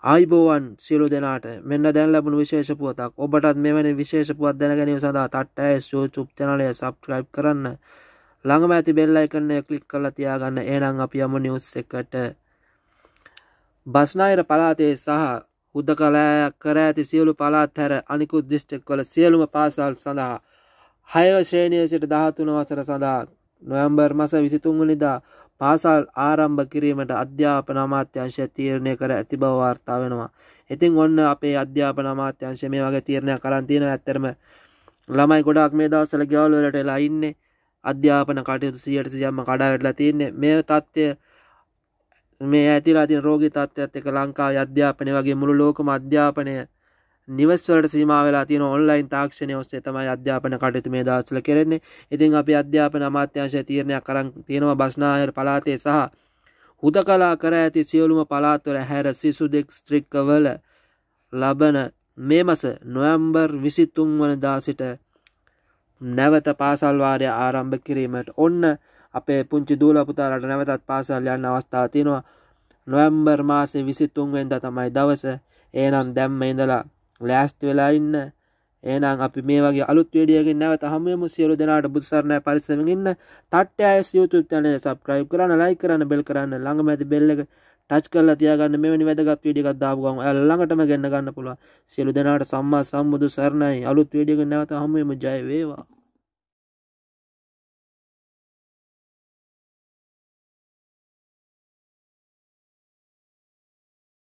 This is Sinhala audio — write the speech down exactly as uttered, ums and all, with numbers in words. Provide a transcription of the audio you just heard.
ආයිබෝවන් සියලු දෙනාට මෙන්න දැන් ලැබුණු විශේෂ පුවතක්. ඔබටත් මෙවැනි විශේෂ පුවත් දැන ගැනීම සඳහා තට්ටය YouTube channel එක subscribe කරන්න. ළඟම ඇති bell icon එක click කරලා තියාගන්න. එහෙනම් අපි යමු news එකට. බස්නාහිර පළාතේ සහ හුදකලායක් කර ඇති සියලු පළාත් හැර අනිකුත් දිස්ත්‍රික්කවල සියලුම පාසල් සඳහා හය ශ්‍රේණියේ සිට දහතුන වසර සඳහා නොවැම්බර් මාස විසිතුන් වෙනිදා පාසල් ආරම්භ කිරීමට අධ්‍යාපන අමාත්‍යාංශය තීරණය කර ඇති බව වාර්තා වෙනවා. ඉතින් ඔන්න අපේ අධ්‍යාපන අමාත්‍යාංශය මේ වගේ තීරණයක් කරන් තියෙනවා. ඇත්තටම ළමයි ගොඩාක් මේ දවස්වල ගෙවල් වලට එලා ඉන්නේ. අධ්‍යාපන කටයුතු සියයට සියයක්ම කඩා වැටලා තියෙන්නේ. මේ තත්ත්වය මේ ඇතිලා තියෙන රෝගී තත්ත්වයත් එක්ක ලංකාවේ අධ්‍යාපනය වගේ මුළු ලෝකම අධ්‍යාපනය නිවස් වලට සීමා වෙලා තියෙන ඔන්ලයින් තාක්ෂණය ඔස්සේ තමයි අධ්‍යාපන කටයුතු මේ දවස්වල කෙරෙන්නේ. ඉතින් අපි අධ්‍යාපන අමාත්‍යාංශය තීරණයක් කරන් තියෙනවා බස්නාහිර පළාතේ සහ හුදකලා කර ඇති සියලුම පළාත්වල හැර සිසු දිස්ත්‍රික්කවල ලබන මේ මාස නොවැම්බර් විසිතුන් වෙනිදා සිට නැවත පාසල් වාරය ආරම්භ කිරීමට ඔන්න අපේ පුංචි දූල පුතාලාට නැවතත් පාසල් යන්න අවස්ථාව තියෙනවා. නොවැම්බර් මාසේ විසිතුන් වෙනිදා තමයි දවස. එහෙනම් දැම්ම ඉඳලා ලෑස්ති වෙලා ඉන්න. එහෙනම් අපි මේ වගේ අලුත් වීඩියෝ එකකින් නැවත හමු වෙමු. සියලු දෙනාට බුදු සරණයි පරිස්සමෙන් ඉන්න. Thattaya YouTube channel එක subscribe කරන්න, like කරන්න, bell කරන්න, ළඟම ඇති bell එක touch කරලා තියාගන්න. මෙවැනි වැදගත් වීඩියෝ එකක් දාපු ගමන් ඔයාලා ළඟටම ගෙන්න ගන්න පුළුවන්. සියලු දෙනාට සම්මා සම්බුදු සරණයි. අලුත් වීඩියෝ එකකින් නැවත හමු වෙමු. ජය වේවා.